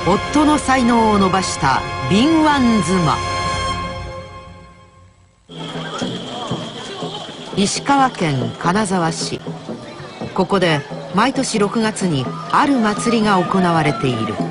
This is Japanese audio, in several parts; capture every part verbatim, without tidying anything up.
夫の才能を伸ばした敏腕妻。石川県金沢市。ここで毎年ろくがつにある祭りが行われている。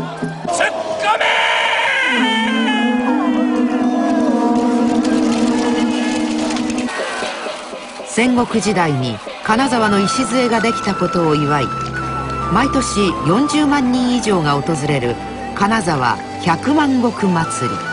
戦国時代に金沢の礎ができたことを祝い、毎年よんじゅうまんにん以上が訪れる金沢百万石祭り。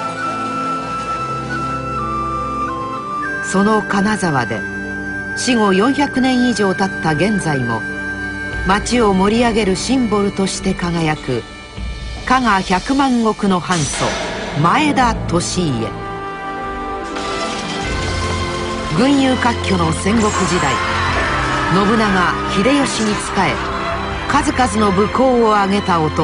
その金沢で死後よんひゃくねん以上経った現在も町を盛り上げるシンボルとして輝く加賀百万石の藩祖前田利家。群雄割拠の戦国時代、信長秀吉に仕え数々の武功を挙げた男。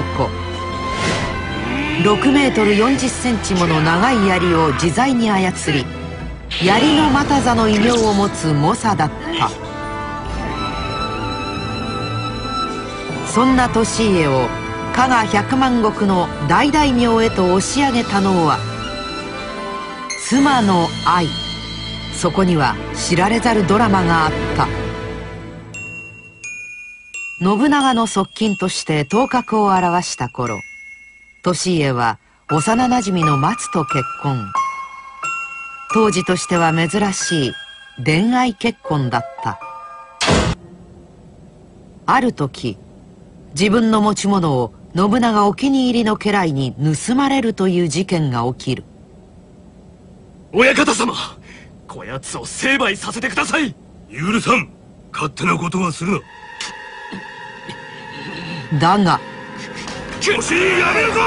ろくメートルよんじゅっセンチもの長い槍を自在に操り、槍の又座の異名を持つ猛者だった。そんな利家を加賀百万石の大大名へと押し上げたのは妻の愛。そこには知られざるドラマがあった。信長の側近として頭角を現した頃、利家は幼なじみの松と結婚。当時としては珍しい恋愛結婚だった。ある時、自分の持ち物を信長お気に入りの家来に盗まれるという事件が起きる。 親方様、こやつを成敗させてください。 許さん。勝手なことはするな。 だが利家やめるぞ。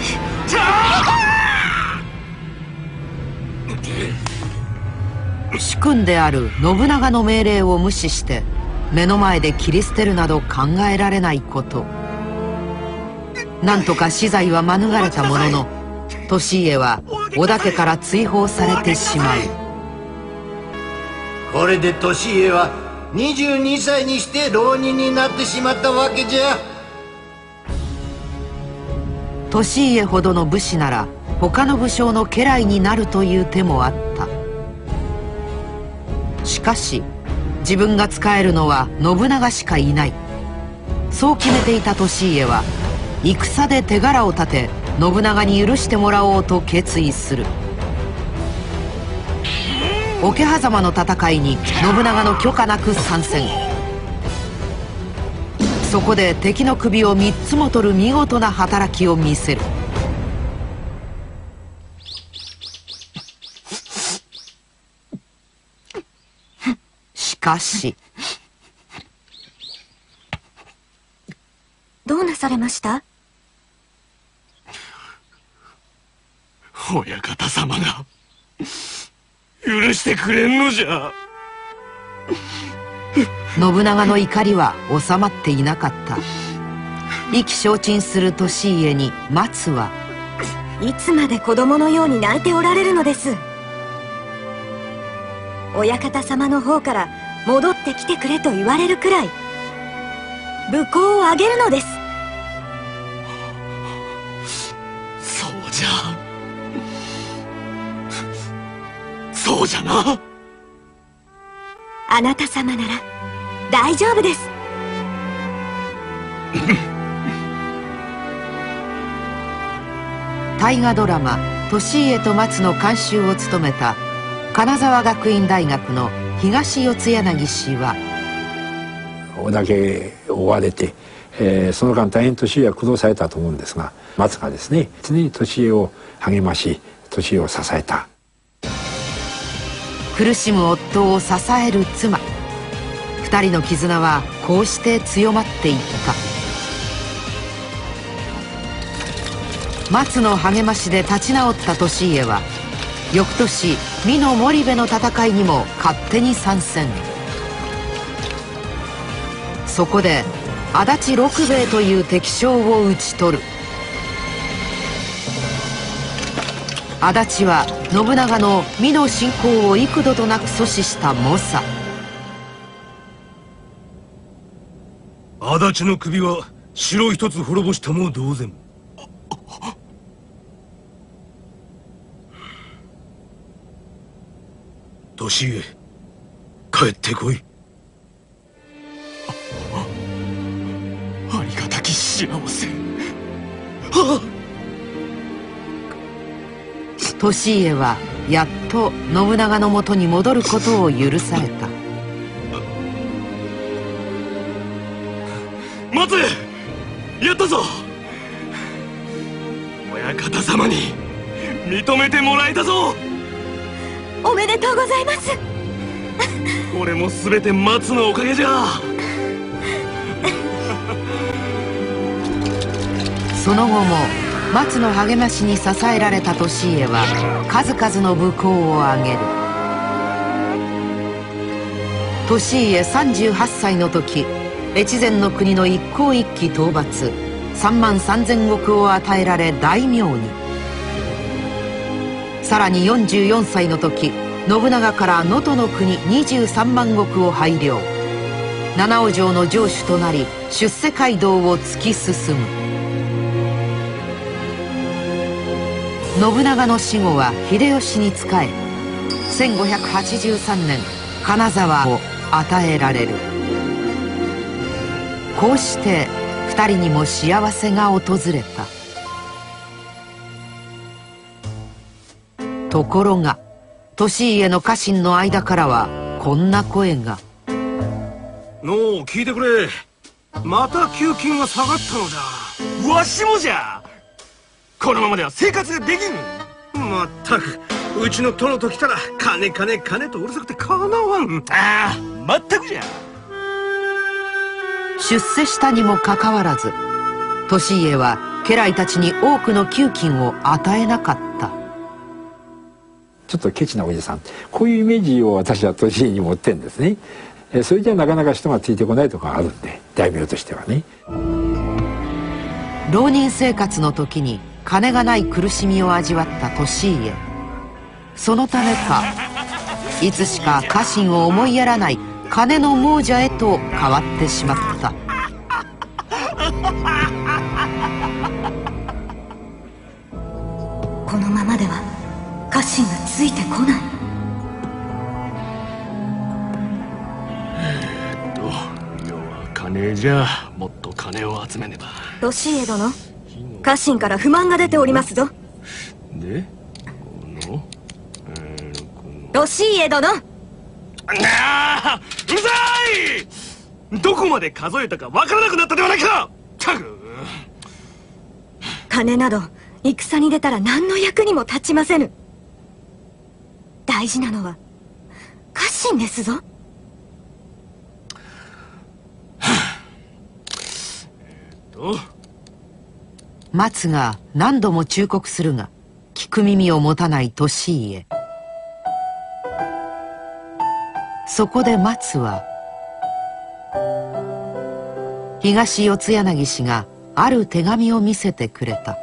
主君である信長の命令を無視して目の前で切り捨てるなど考えられないこと。なんとか死罪は免れたものの、利家は織田家から追放されてしまう。 これで利家はにじゅうにさいにして浪人になってしまったわけじゃ。 利家ほどの武士なら他の武将の家来になるという手もあった。しかし自分が仕えるのは信長しかいない。そう決めていた利家は戦で手柄を立て信長に許してもらおうと決意する。桶狭間の戦いに信長の許可なく参戦。そこで敵の首をみっつも取る見事な働きを見せる。しかしどうなされました？ 親方様が許してくれんのじゃ。 信長の怒りは収まっていなかった。意気消沈する利家に松はいつまで子供のように泣いておられるのです。親方様の方から戻ってきてくれと言われるくらい武功を挙げるのです。 そうじゃ、そうじゃな。 あなた様なら大丈夫です。 大河ドラマ「利家と松」の監修を務めた金沢学院大学の東四柳氏は、 織田家を追われて、えー、その間大変利家は苦労されたと思うんですが、松がですね常に利家を励まし利家を支えた。 苦しむ夫を支える妻。二人の絆はこうして強まっていった。松の励ましで立ち直った利家は翌年美濃守部の戦いにも勝手に参戦。そこで足立六兵衛という敵将を討ち取る。足立は信長の美濃侵攻を幾度となく阻止した猛者。 足立の首は城一つ滅ぼしたも同然。 年家帰ってこい。 ありがたき幸せ。はっ。 利家はやっと信長のもとに戻ることを許された。 待て、やったぞ。親方様に認めてもらえたぞ。 おめでとうございます。 これも全て松のおかげじゃ。 その後も松の励ましに支えられた利家は数々の武功を挙げる。利家さんじゅうはっさいの時、越前の国の一向一揆討伐さんまんさんぜんおくを与えられ大名に。さらによんじゅうよんさいの時、信長から能登の国にじゅうさんまんごくを拝領。七尾城の城主となり出世街道を突き進む。信長の死後は秀吉に仕え、せんごひゃくはちじゅうさんねん金沢を与えられる。こうして二人にも幸せが訪れた。ところが利家の家臣の間からはこんな声が。 のう聞いてくれ。また給金が下がったのじゃ。 わしもじゃ。このままでは生活ができん。 まったくうちの殿と来たら金金金とうるさくてかなわん。 ああ、まったくじゃ。 出世したにもかかわらず利家は家来たちに多くの給金を与えなかった。 ちょっとケチなおじさん、こういうイメージを私は利家に持ってんですね。それじゃなかなか人がついてこないとかあるんで、大名としてはね。 浪人生活の時に金がない苦しみを味わった利家。そのためかいつしか家臣を思いやらない金の亡者へと変わってしまった。 このままでは家臣がついてこない。 えーっと要は金じゃ。もっと金を集めねば。 利家殿、家臣から不満が出ておりますぞ。 で、この、えー、この利家殿、 あー、うるさい。どこまで数えたかわからなくなったではないか。たく金など戦に出たら何の役にも立ちませぬ。大事なのは家臣ですぞ。 と松が何度も忠告するが聞く耳を持たない利家。そこで松は東四谷柳氏がある手紙を見せてくれた。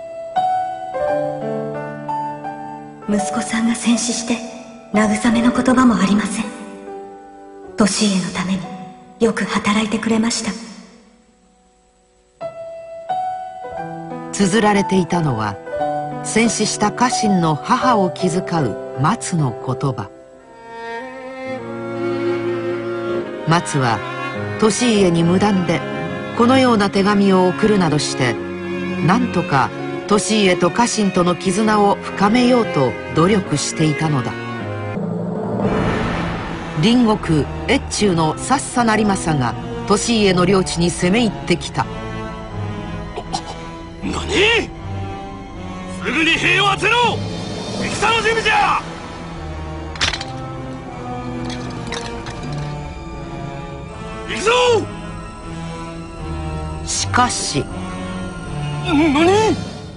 息子さんが戦死して慰めの言葉もありません。利家のためによく働いてくれました。 綴られていたのは戦死した家臣の母を気遣う松の言葉。松は利家に無断でこのような手紙を送るなどしてなんとか利家と家臣との絆を深めようと努力していたのだ。隣国越中のさっさ成政が利家の領地に攻め入ってきた。 何？すぐに兵を集めろ。戦の準備じゃ。行くぞ。 しかし何？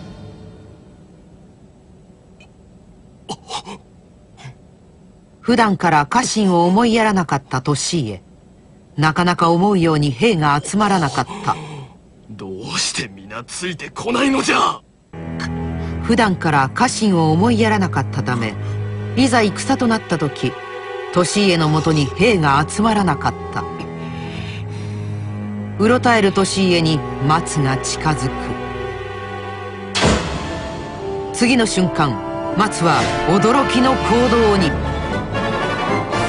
普段から家臣を思いやらなかった利家。なかなか思うように兵が集まらなかった。 どうして皆ついてこないのじゃ。 普段から家臣を思いやらなかったためいざ戦となった時利家のもとに兵が集まらなかった。うろたえる利家に松が近づく。次の瞬間松は驚きの行動に。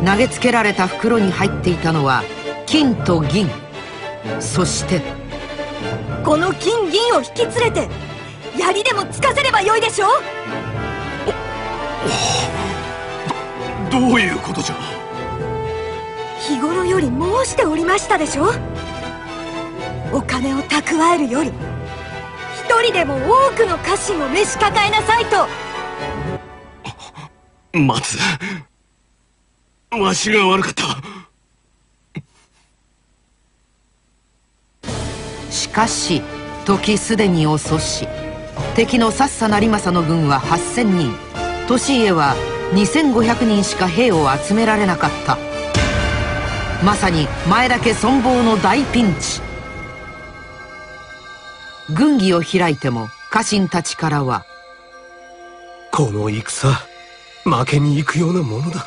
投げつけられた袋に入っていたのは金と銀。そしてこの金銀を引き連れて槍でもつかせればよいでしょう。 どういうことじゃ。 日頃より申しておりましたでしょ。お金を蓄えるより一人でも多くの家臣を召し抱えなさいと。 松、わしが悪かった。 しかし時すでに遅し、敵のさっさ成政の軍ははっせんにん、利家はにせんごひゃくにんしか兵を集められなかった。まさに前田家存亡の大ピンチ。軍議を開いても家臣たちからは、 この戦負けに行くようなものだ。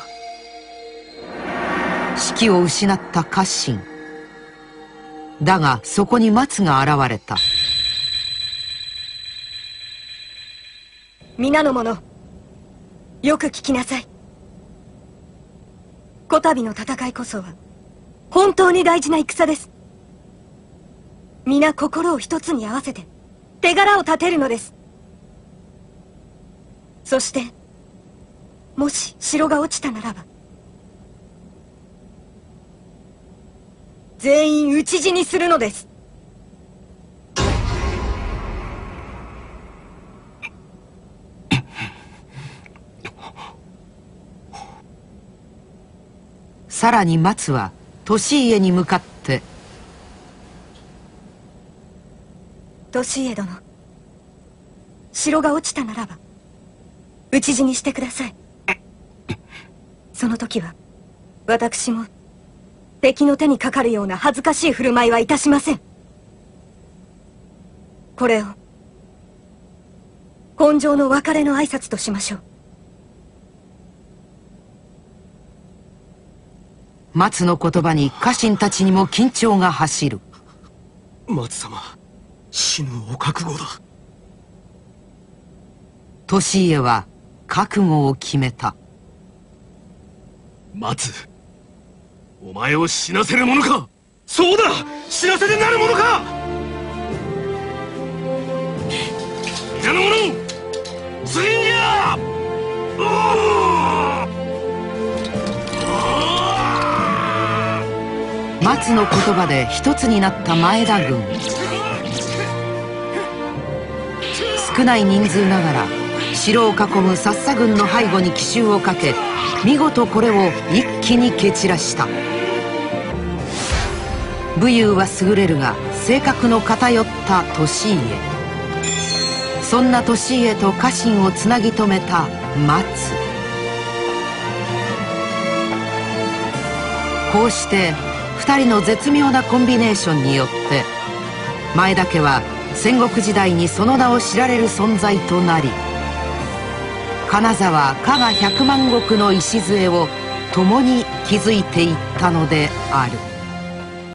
士気を失った家臣だが、そこに松が現れた。 皆の者、よく聞きなさい。こたびの戦いこそは本当に大事な戦です。皆心を一つに合わせて手柄を立てるのです。そしてもし城が落ちたならば全員討ち死にするのです。 さらに松は利家に向かって、 利家殿、城が落ちたならば討ち死にしてください。その時は私も敵の手にかかるような恥ずかしい振る舞いはいたしません。これを今生の別れの挨拶としましょう。 松の言葉に家臣たちにも緊張が走る。 松様、死ぬお覚悟だ。 利家は覚悟を決めた。 松、お前を死なせるものか。そうだ、死なせてなるものか。皆の者、次じゃ。 松の言葉で一つになった前田軍。少ない人数ながら城を囲むさっさ軍の背後に奇襲をかけ、見事これを一気に蹴散らした。武勇は優れるが性格の偏った利家。そんな利家と家臣をつなぎ止めた松。こうして二人の絶妙なコンビネーションによって前田家は戦国時代にその名を知られる存在となり、金沢加賀百万石の礎を共に築いていったのである。